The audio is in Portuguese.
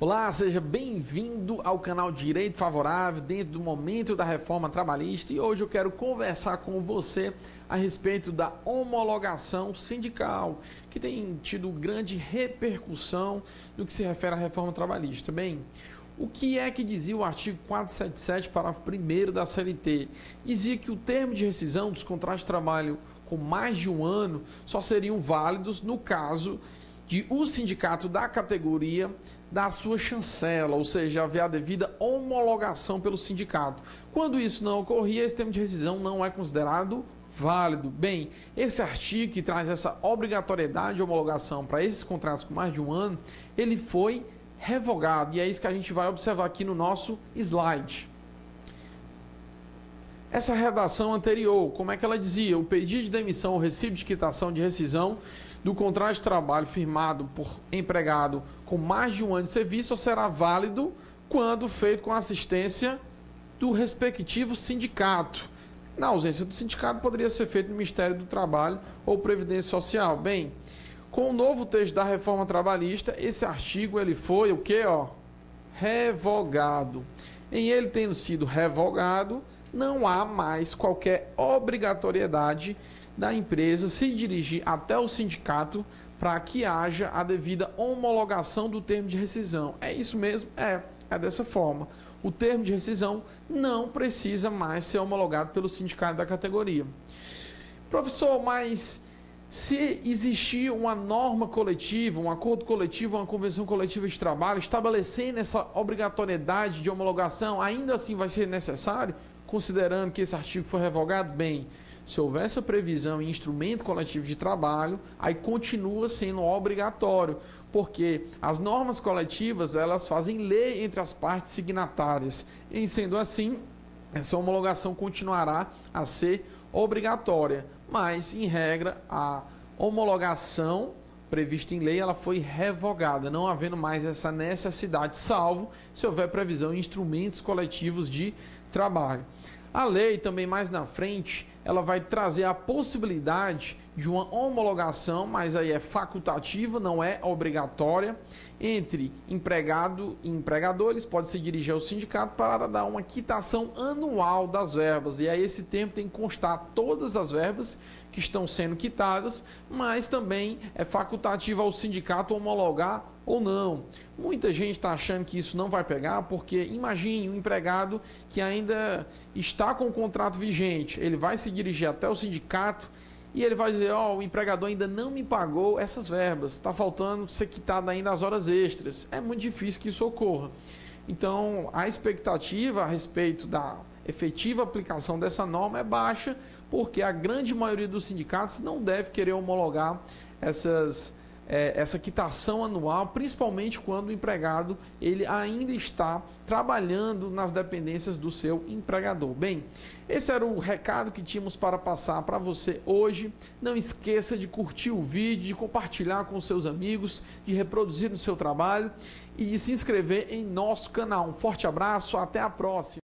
Olá, seja bem-vindo ao canal Direito Favorável dentro do momento da reforma trabalhista e hoje eu quero conversar com você a respeito da homologação sindical, que tem tido grande repercussão no que se refere à reforma trabalhista. Bem, o que é que dizia o artigo 477, parágrafo 1º da CLT? Dizia que o termo de rescisão dos contratos de trabalho com mais de um ano só seriam válidos no caso de o sindicato da categoria dar sua chancela, ou seja, haver a devida homologação pelo sindicato. Quando isso não ocorria, esse termo de rescisão não é considerado válido. Bem, esse artigo que traz essa obrigatoriedade de homologação para esses contratos com mais de um ano, ele foi revogado, e é isso que a gente vai observar aqui no nosso slide. Essa redação anterior, como é que ela dizia? O pedido de demissão ou recibo de quitação de rescisão do contrato de trabalho firmado por empregado com mais de um ano de serviço só será válido quando feito com assistência do respectivo sindicato. Na ausência do sindicato, poderia ser feito no Ministério do Trabalho ou Previdência Social. Bem, com o novo texto da reforma trabalhista, esse artigo ele foi o quê? Revogado. Em ele tendo sido revogado, não há mais qualquer obrigatoriedade da empresa se dirigir até o sindicato para que haja a devida homologação do termo de rescisão. É isso mesmo? É dessa forma. O termo de rescisão não precisa mais ser homologado pelo sindicato da categoria. Professor, mas se existir uma norma coletiva, um acordo coletivo, uma convenção coletiva de trabalho estabelecendo essa obrigatoriedade de homologação, ainda assim vai ser necessário, considerando que esse artigo foi revogado? Bem, se houver essa previsão em instrumento coletivo de trabalho, aí continua sendo obrigatório, porque as normas coletivas, elas fazem lei entre as partes signatárias. E sendo assim, essa homologação continuará a ser obrigatória. Mas, em regra, a homologação prevista em lei, ela foi revogada, não havendo mais essa necessidade, salvo se houver previsão em instrumentos coletivos de trabalho. A lei também mais na frente, ela vai trazer a possibilidade de uma homologação, mas aí é facultativa, não é obrigatória, entre empregado e empregador. Eles podem se dirigir ao sindicato para dar uma quitação anual das verbas, e aí esse tempo tem que constar todas as verbas que estão sendo quitadas, mas também é facultativo ao sindicato homologar ou não. Muita gente está achando que isso não vai pegar, porque imagine um empregado que ainda está com o contrato vigente, ele vai se dirigir até o sindicato e ele vai dizer, o empregador ainda não me pagou essas verbas, está faltando ser quitado ainda as horas extras. É muito difícil que isso ocorra. Então, a expectativa a respeito da efetiva aplicação dessa norma é baixa, porque a grande maioria dos sindicatos não deve querer homologar essa quitação anual, principalmente quando o empregado ele ainda está trabalhando nas dependências do seu empregador. Bem, esse era o recado que tínhamos para passar para você hoje. Não esqueça de curtir o vídeo, de compartilhar com seus amigos, de reproduzir no seu trabalho e de se inscrever em nosso canal. Um forte abraço, até a próxima!